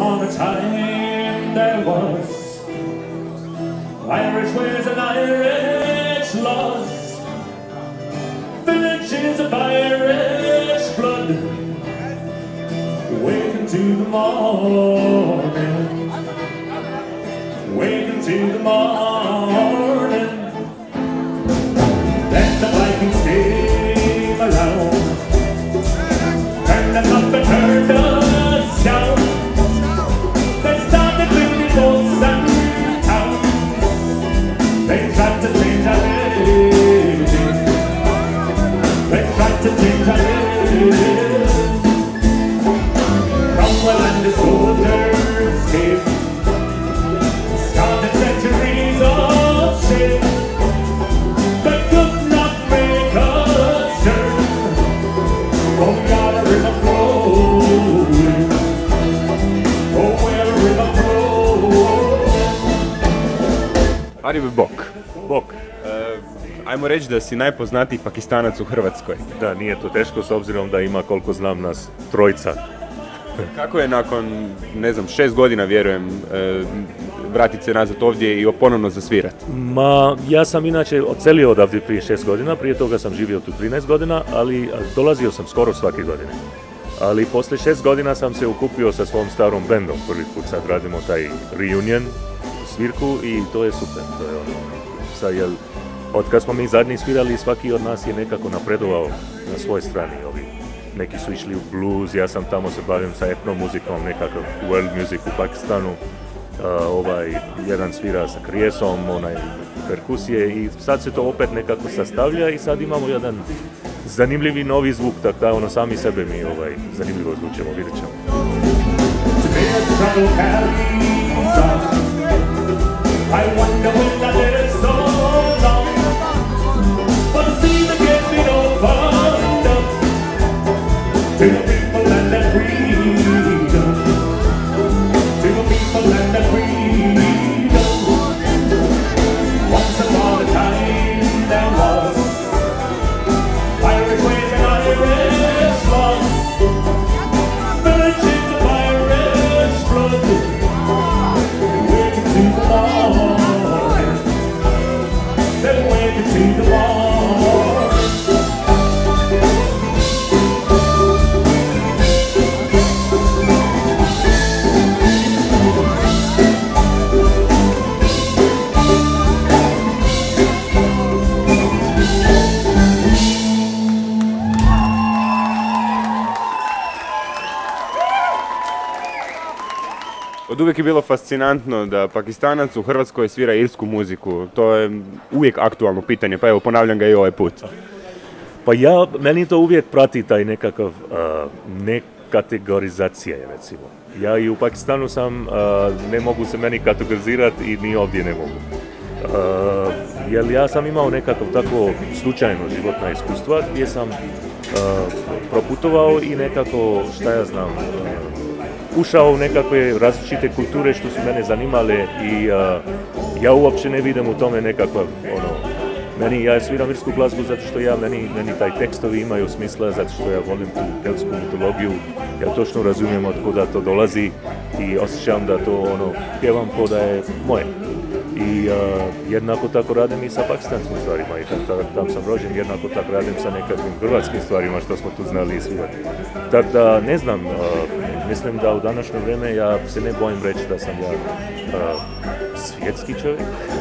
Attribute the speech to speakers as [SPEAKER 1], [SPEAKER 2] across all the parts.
[SPEAKER 1] upon a time there was Irish ways and Irish laws, villages of Irish blood, waking to the morning, waking to the morning. Then the Vikings came around, turned us up and turned us down. They started building boats and towns. They tried to change our living. They tried to change our living. Cromwell and his soldiers came, started centuries of shame. They could not make us turn. Oh, we got a river flowing. Oh, where a river flowing.
[SPEAKER 2] Arif Bok. Ajmo reći da si najpoznatiji Pakistanac u Hrvatskoj.
[SPEAKER 3] Da, nije to teško s obzirom da ima, koliko znam, nas trojica.
[SPEAKER 2] Kako je nakon, 6 godina, vjerujem, vratiti se nazad ovdje i ponovno zasvirati?
[SPEAKER 3] Ma, ja sam inače odselio odavdje prije 6 godina, prije toga sam živio tu 13 godina, ali dolazio sam skoro svake godine. Ali poslije 6 godina sam se ukupio sa svom starom bendom, prvi put sad radimo taj reunion, svirku i to je super, to je sad, jel, od kad smo mi zadnji svirali, svaki od nas je nekako napredovao na svojoj strani. Neki su išli u blues, ja sam tamo se bavim sa etno muzikom, nekakav world music u Pakistanu. Jedan svira sa krijesom, perkusije i sad se to opet nekako sastavlja i sad imamo jedan zanimljivi novi zvuk, tako da sami sebe mi zanimljivo zvučemo, vidjet ćemo. I wonder when I did it so long, but see the gates being opened up to the people and their freedom, to the people and their freedom. Once upon a time there was Irish ways and Irish laws, villages of Irish blood, waiting to the morning, then waiting to the morning.
[SPEAKER 2] Od uvijek je bilo fascinantno da Pakistanac u Hrvatskoj svira irsku muziku. To je uvijek aktualno pitanje, pa evo ponavljam ga i ovaj put.
[SPEAKER 3] Pa meni to uvijek prati taj nekakav nekategorizacija, recimo. Ja i u Pakistanu sam, ne mogu se meni kategorizirati i ni ovdje ne mogu. Jer ja sam imao nekakav tako slučajno životna iskustva gdje sam proputovao i nekako, šta ja znam, ušao u nekakve različite kulture što su mene zanimale i ja uopće ne vidim u tome nekakav, ja sviram irsku glazbu zato što meni taj tekstovi imaju smisla, zato što ja volim tu keltsku mitologiju, ja točno razumijem od kuda to dolazi i osjećam da to pjevam ko da je moje. I jednako tako radim i sa pakistanskim stvarima i tam sam rođen, jednako tako radim sa nekakvim hrvatskim stvarima što smo tu znali i svirati. Tako da ne znam, mislim da u današnje vrijeme ja se ne bojim reći da sam ja svjetski čovjek.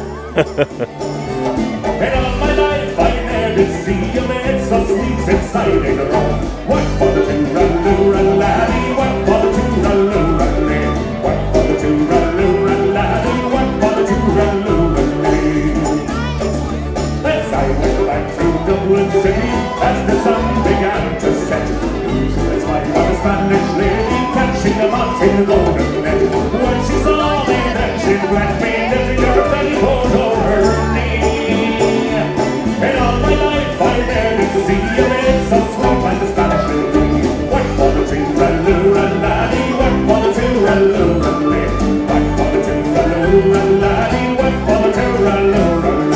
[SPEAKER 3] Dublin City, as the sun began to set, as my mother's Spanish lady catching the Martin golden net. When she saw me, then she black me, then she got a penny put over her knee. And all my life I never see a man so sweet like the Spanish lady. What for the two-ra-loo-ra-laddie, what for the two-ra-loo-ra-lee, what for the two-ra-loo-ra-laddie, what for the two-ra-loo-ra-lee.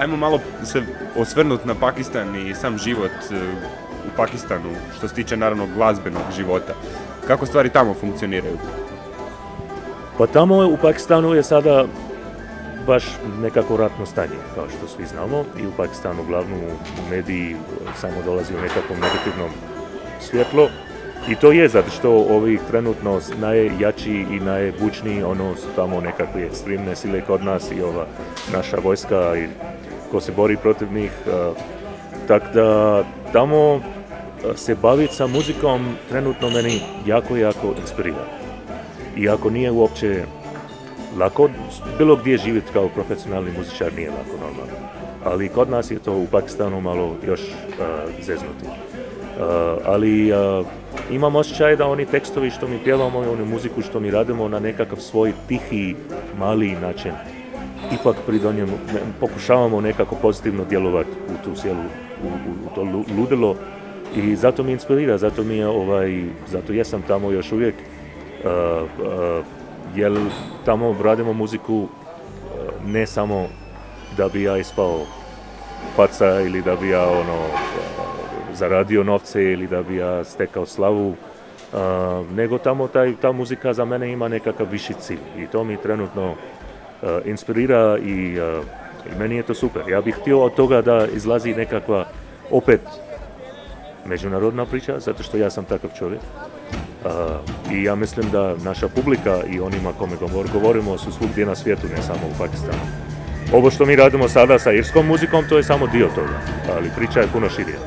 [SPEAKER 2] Ajmo malo se osvrnuti na Pakistan i sam život u Pakistanu, što se tiče naravno glazbenog života. Kako stvari tamo funkcioniraju?
[SPEAKER 3] Pa tamo u Pakistanu je sada baš nekako ratno stanje, kao što svi znamo, i u Pakistanu uglavnom u mediji samo dolazi u nekakvom negativnom svjetlo. I to je zato što ovi trenutno najjači i najbučniji, su tamo nekakve ekstremne sile kod nas i ova naša vojska i ko se bori protiv njih. Tako da tamo se baviti sa muzikom trenutno meni jako inspirira. Iako nije uopće lako, bilo gdje živjeti kao profesionalni muzičar nije lako normalno. Ali kod nas je to u Pakistanu malo još zeznuti. Ali imam osjećaj da oni tekstovi što mi pjevamo i onu muziku što mi radimo na nekakav svoj tihi, mali način, ipak pridonjemo, pokušavamo nekako pozitivno djelovati u tu cijelu, u to ludilo, i zato mi inspirira, zato mi je zato jesam tamo još uvijek, jer tamo radimo muziku ne samo da bi ja ispao faca ili da bi ja zaradio novce ili da bi ja stekao slavu, nego tamo ta muzika za mene ima nekakav viši cilj i to mi trenutno inspirira i meni je to super. Ja bih htio od toga da izlazi nekakva opet međunarodna priča, zato što ja sam takav čovjek. I ja mislim da naša publika i onima kome govorimo su svugdje na svijetu, ne samo u Pakistanu. Ovo što mi radimo sada sa irskom muzikom, to je samo dio toga, ali priča je puno širija.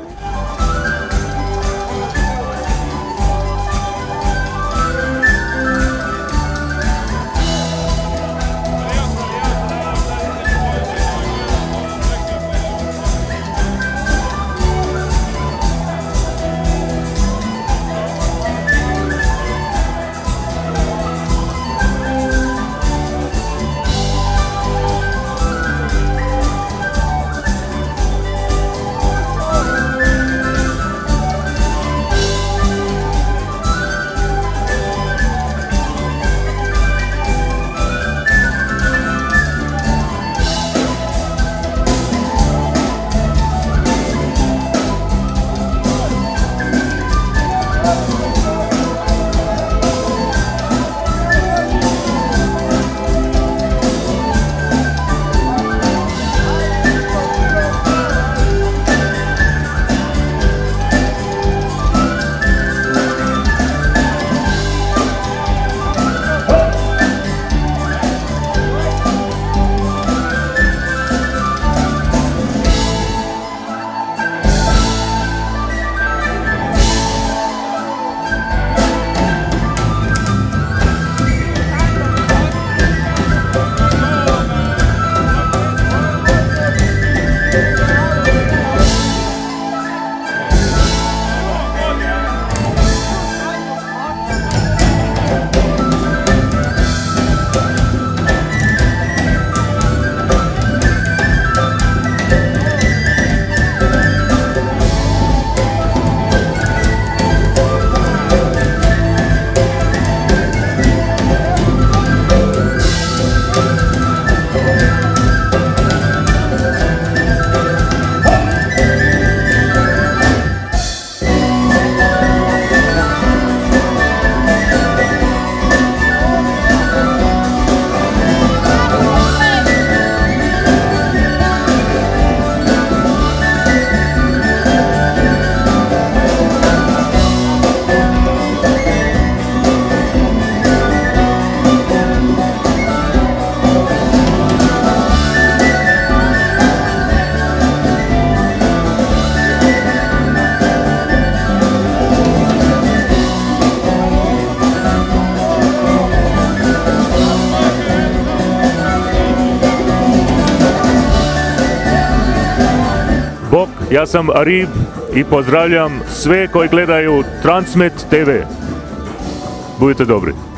[SPEAKER 3] Bok, ja sam Arib i pozdravljam sve koji gledaju Transmet TV. Budite dobri.